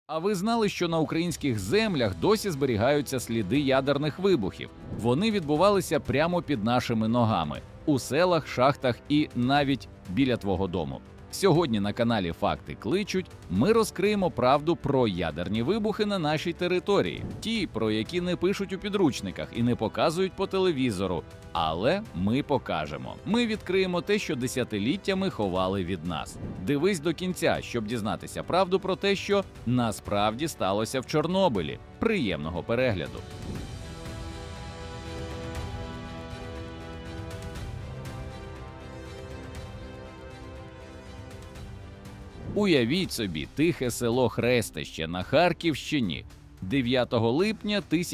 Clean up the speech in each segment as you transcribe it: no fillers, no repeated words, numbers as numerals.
А ви знали, що на українських землях досі зберігаються сліди ядерних вибухів? Вони відбувалися прямо під нашими ногами, у селах, шахтах і навіть біля твого дому. Сьогодні на каналі «Факти кличуть» ми розкриємо правду про ядерні вибухи на нашій території. Ті, про які не пишуть у підручниках і не показують по телевізору. Але ми покажемо. Ми відкриємо те, що десятиліттями ховали від нас. Дивись до кінця, щоб дізнатися правду про те, що насправді сталося в Чорнобилі. Приємного перегляду! Уявіть собі, тихе село Хрестище на Харківщині. 9 липня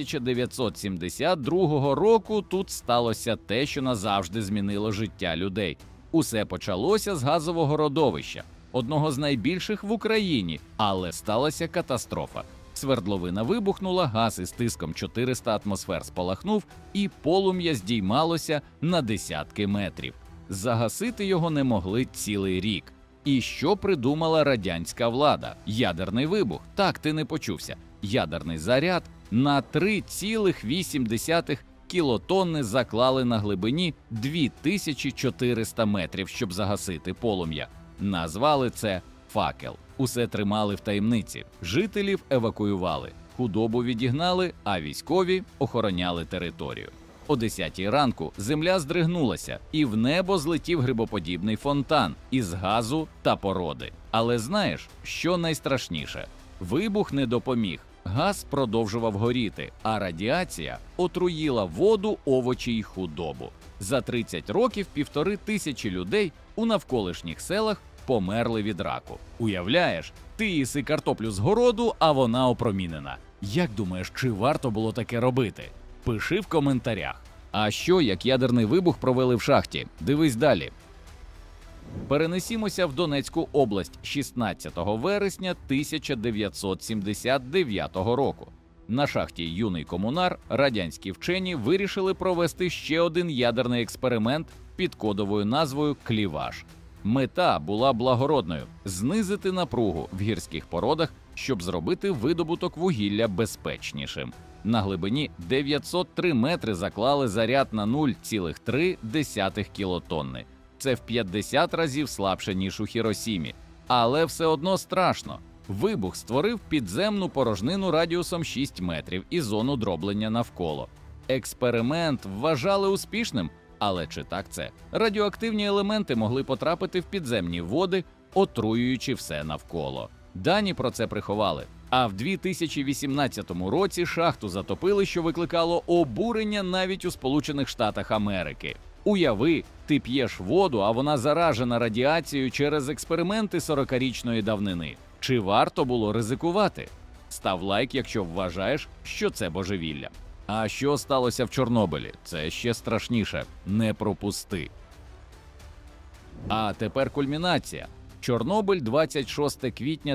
1972 року тут сталося те, що назавжди змінило життя людей. Усе почалося з газового родовища, одного з найбільших в Україні, але сталася катастрофа. Свердловина вибухнула, газ із тиском 400 атмосфер спалахнув, і полум'я здіймалося на десятки метрів. Загасити його не могли цілий рік. І що придумала радянська влада? Ядерний вибух. Так, ти не почувся. Ядерний заряд на 3,8 кілотонни заклали на глибині 2400 метрів, щоб загасити полум'я. Назвали це «факел». Усе тримали в таємниці. Жителів евакуювали, худобу відігнали, а військові охороняли територію. О 10-й ранку земля здригнулася, і в небо злетів грибоподібний фонтан із газу та породи. Але знаєш, що найстрашніше? Вибух не допоміг. Газ продовжував горіти, а радіація отруїла воду, овочі й худобу. За 30 років 1500 людей у навколишніх селах померли від раку. Уявляєш, ти їси картоплю з городу, а вона опромінена. Як думаєш, чи варто було таке робити? Пиши в коментарях. А що, як ядерний вибух провели в шахті? Дивись далі. Перенесімося в Донецьку область 16 вересня 1979 року. На шахті «Юний комунар» радянські вчені вирішили провести ще один ядерний експеримент під кодовою назвою «Кліваж». Мета була благородною – знизити напругу в гірських породах, щоб зробити видобуток вугілля безпечнішим. На глибині 903 метри заклали заряд на 0,3 кілотонни. Це в 50 разів слабше, ніж у Хіросімі. Але все одно страшно. Вибух створив підземну порожнину радіусом 6 метрів і зону дроблення навколо. Експеримент вважали успішним, але чи так це? Радіоактивні елементи могли потрапити в підземні води, отруюючи все навколо. Дані про це приховали. А в 2018 році шахту затопили, що викликало обурення навіть у Сполучених Штатах Америки. Уяви, ти п'єш воду, а вона заражена радіацією через експерименти 40-річної давнини. Чи варто було ризикувати? Став лайк, якщо вважаєш, що це божевілля. А що сталося в Чорнобилі? Це ще страшніше. Не пропусти. А тепер кульмінація. Чорнобиль, 26 квітня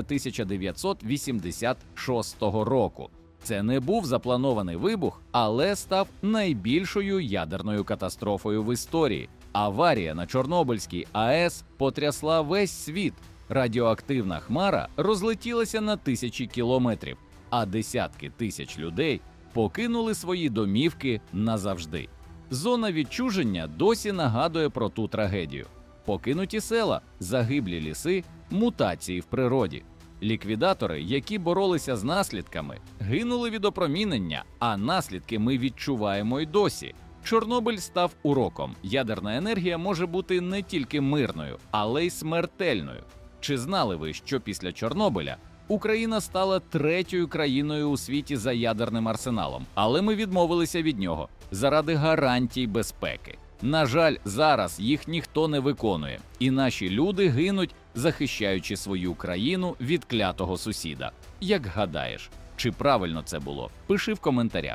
1986 року. Це не був запланований вибух, але став найбільшою ядерною катастрофою в історії. Аварія на Чорнобильській АЕС потрясла весь світ. Радіоактивна хмара розлетілася на тисячі кілометрів, а десятки тисяч людей покинули свої домівки назавжди. Зона відчуження досі нагадує про ту трагедію. Покинуті села, загиблі ліси, мутації в природі. Ліквідатори, які боролися з наслідками, гинули від опромінення, а наслідки ми відчуваємо й досі. Чорнобиль став уроком. Ядерна енергія може бути не тільки мирною, але й смертельною. Чи знали ви, що після Чорнобиля Україна стала третьою країною у світі за ядерним арсеналом, але ми відмовилися від нього заради гарантій безпеки. На жаль, зараз їх ніхто не виконує, і наші люди гинуть, захищаючи свою країну від клятого сусіда. Як гадаєш, чи правильно це було? Пиши в коментарях.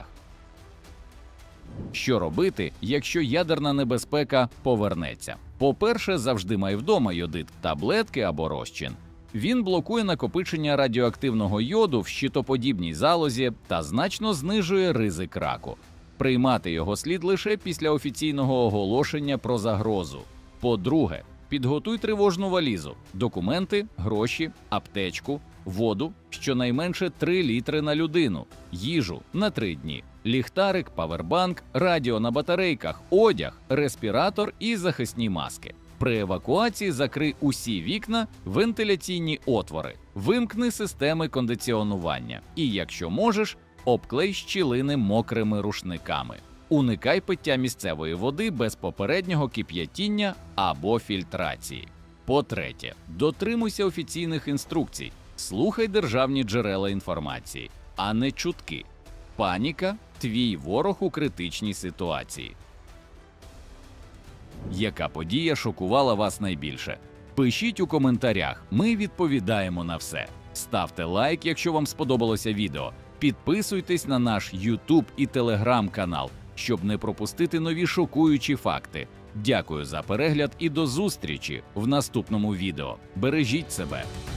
Що робити, якщо ядерна небезпека повернеться? По-перше, завжди май вдома йодит, таблетки або розчин. Він блокує накопичення радіоактивного йоду в щитоподібній залозі та значно знижує ризик раку. Приймати його слід лише після офіційного оголошення про загрозу. По-друге, підготуй тривожну валізу, документи, гроші, аптечку, воду щонайменше 3 літри на людину, їжу на 3 дні, ліхтарик, павербанк, радіо на батарейках, одяг, респіратор і захисні маски. При евакуації закрий усі вікна, вентиляційні отвори, вимкни системи кондиціонування і, якщо можеш, обклей щілини мокрими рушниками. Уникай пиття місцевої води без попереднього кип'ятіння або фільтрації. По-третє, дотримуйся офіційних інструкцій, слухай державні джерела інформації, а не чутки. Паніка – твій ворог у критичній ситуації. Яка подія шокувала вас найбільше? Пишіть у коментарях, ми відповідаємо на все. Ставте лайк, якщо вам сподобалося відео. Підписуйтесь на наш YouTube і Telegram канал, щоб не пропустити нові шокуючі факти. Дякую за перегляд і до зустрічі в наступному відео. Бережіть себе!